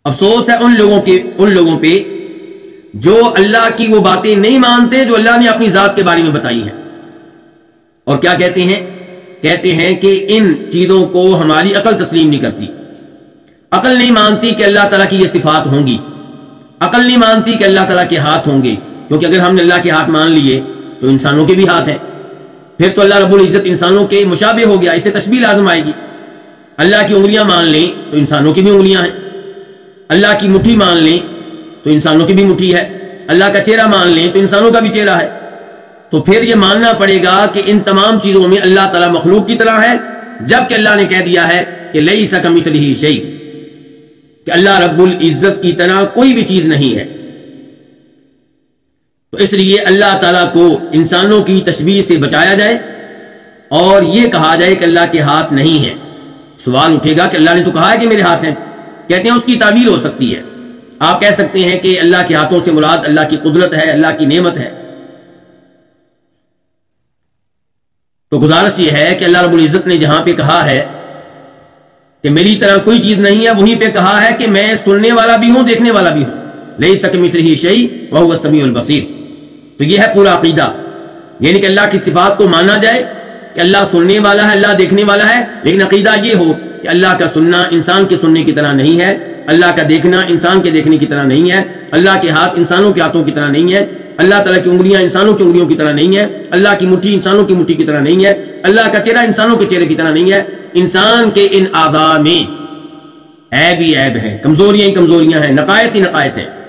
افسوس ہے ان لوگوں پہ جو اللہ کی وہ باتیں نہیں مانتے جو اللہ نے اپنی ذات کے بارے میں بتائی ہیں، اور کیا کہتے ہیں؟ کہتے ہیں کہ ان چیزوں کو ہماری عقل تسلیم نہیں کرتی، عقل نہیں مانتی کہ اللہ تعالیٰ کی یہ صفات ہوں گی، عقل نہیں مانتی کہ اللہ تعالیٰ کے ہاتھ ہوں گے، کیونکہ اگر ہم نے اللہ کے ہاتھ مان لیے تو انسانوں کے بھی ہاتھ ہیں، پھر تو اللہ رب العزت انسانوں کے مشابہ ہو گیا، اسے تشبیہ لازم آئے گی۔ اللہ کی انگلیاں مان لیں تو انسانوں کی بھی انگلیاں ہیں، اللہ کی مٹھی مان لیں تو انسانوں کی بھی مٹھی ہے، اللہ کا چہرہ مان لیں تو انسانوں کا بھی چہرہ ہے۔ تو پھر یہ ماننا پڑے گا کہ ان تمام چیزوں میں اللہ تعالیٰ مخلوق کی طرح ہے، جبکہ اللہ نے کہہ دیا ہے کہ لیس کمثلہ شیء، کہ اللہ رب العزت کی طرح کوئی بھی چیز نہیں ہے۔ تو اس لیے اللہ تعالیٰ کو انسانوں کی تشبیہ سے بچایا جائے اور یہ کہا جائے کہ اللہ کے ہاتھ نہیں ہیں۔ سوال اٹھے گا کہ اللہ نے تو کہا ہے کہ میرے ہاتھ ہیں، کہتے ہیں اس کی تعبیر ہو سکتی ہے۔ آپ کہہ سکتے ہیں کہ اللہ کے ہاتھوں سے مراد اللہ کی قدرت ہے، اللہ کی نعمت ہے۔ تو گزارش یہ ہے کہ اللہ رب العزت نے جہاں پہ کہا ہے کہ میری طرح کوئی چیز نہیں ہے، وہیں پہ کہا ہے کہ میں سننے والا بھی ہوں، دیکھنے والا بھی ہوں، لیس کمثلہ شیء وہو السمیع البصیر۔ تو یہ ہے پورا عقیدہ، یعنی کہ اللہ کی صفات کو مانا جائے کہ اللہ سننے والا ہے، اللہ دیکھنے والا ہے، لیکن عقیدہ یہ ہو کہ اللہ کا سننا انسان کے سننے کی طرح نہیں ہے، اللہ کا دیکھنا انسان کے دیکھنے کی طرح نہیں ہے، اللہ کے ہاتھ انسانوں کے ہاتھوں کی طرح نہیں ہے، اللہ تعالیٰ کی انگلیاں انسانوں کی انگلیوں کی طرح نہیں ہے، اللہ کی مٹھی انسانوں کی مٹھی کی طرح نہیں ہے، اللہ کا چہرہ انسانوں کے چہرے کی طرح نہیں ہے۔ انسان کے ان اعضاء میں عیب ہی عیب ہے، کمزوریاں ہی کمزوریاں ہیں، نقائص ہی نقائص ہیں۔